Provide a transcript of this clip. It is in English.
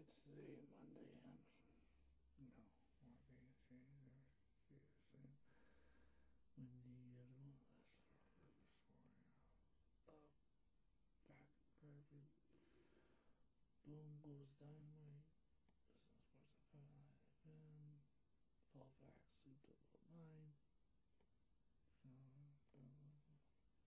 It's today, Monday. I mean, no. One day, see the same. When the other one, that's for back, perfect. Boom goes dynamite.